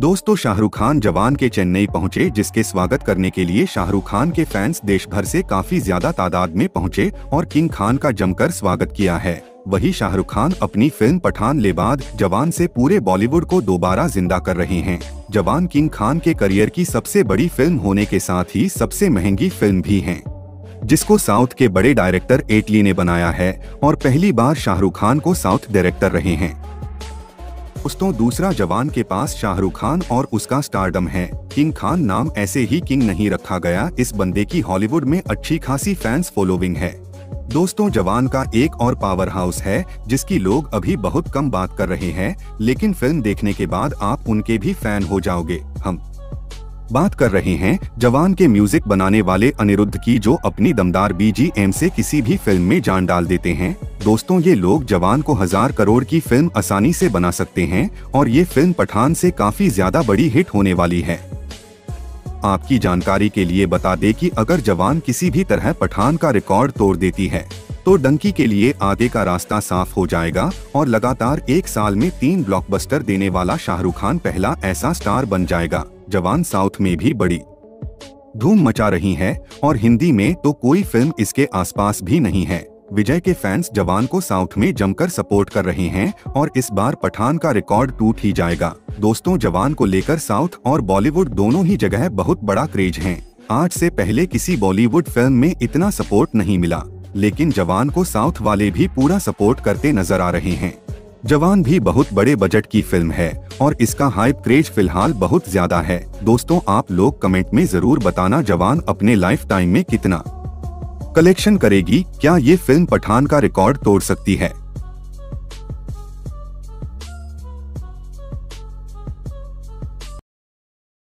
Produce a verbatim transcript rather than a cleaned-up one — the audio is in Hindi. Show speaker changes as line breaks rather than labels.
दोस्तों, शाहरुख खान जवान के चेन्नई पहुंचे, जिसके स्वागत करने के लिए शाहरुख खान के फैंस देश भर से काफी ज्यादा तादाद में पहुंचे और किंग खान का जमकर स्वागत किया है। वही शाहरुख खान अपनी फिल्म पठान ले बाद जवान से पूरे बॉलीवुड को दोबारा जिंदा कर रहे हैं। जवान किंग खान के करियर की सबसे बड़ी फिल्म होने के साथ ही सबसे महंगी फिल्म भी है, जिसको साउथ के बड़े डायरेक्टर एटली ने बनाया है और पहली बार शाहरुख खान को साउथ डायरेक्टर रहे हैं। दोस्तों, दूसरा जवान के पास शाहरुख खान और उसका स्टारडम है। किंग खान नाम ऐसे ही किंग नहीं रखा गया, इस बंदे की हॉलीवुड में अच्छी खासी फैंस फॉलोइंग है। दोस्तों, जवान का एक और पावर हाउस है जिसकी लोग अभी बहुत कम बात कर रहे हैं, लेकिन फिल्म देखने के बाद आप उनके भी फैन हो जाओगे। हम बात कर रहे हैं जवान के म्यूजिक बनाने वाले अनिरुद्ध की, जो अपनी दमदार बीजीएम से किसी भी फिल्म में जान डाल देते हैं। दोस्तों, ये लोग जवान को हजार करोड़ की फिल्म आसानी से बना सकते हैं और ये फिल्म पठान से काफी ज्यादा बड़ी हिट होने वाली है। आपकी जानकारी के लिए बता दें कि अगर जवान किसी भी तरह पठान का रिकॉर्ड तोड़ देती है तो डंकी के लिए आगे का रास्ता साफ हो जाएगा और लगातार एक साल में तीन ब्लॉकबस्टर देने वाला शाहरुख खान पहला ऐसा स्टार बन जाएगा। जवान साउथ में भी बड़ी धूम मचा रही है और हिंदी में तो कोई फिल्म इसके आसपास भी नहीं है। विजय के फैंस जवान को साउथ में जमकर सपोर्ट कर रहे हैं और इस बार पठान का रिकॉर्ड टूट ही जाएगा। दोस्तों, जवान को लेकर साउथ और बॉलीवुड दोनों ही जगह बहुत बड़ा क्रेज है। आज से पहले किसी बॉलीवुड फिल्म में इतना सपोर्ट नहीं मिला, लेकिन जवान को साउथ वाले भी पूरा सपोर्ट करते नजर आ रहे हैं। जवान भी बहुत बड़े बजट की फिल्म है और इसका हाइप क्रेज फिलहाल बहुत ज्यादा है। दोस्तों, आप लोग कमेंट में जरूर बताना जवान अपने लाइफ टाइम में कितना कलेक्शन करेगी। क्या ये फिल्म पठान का रिकॉर्ड तोड़ सकती है?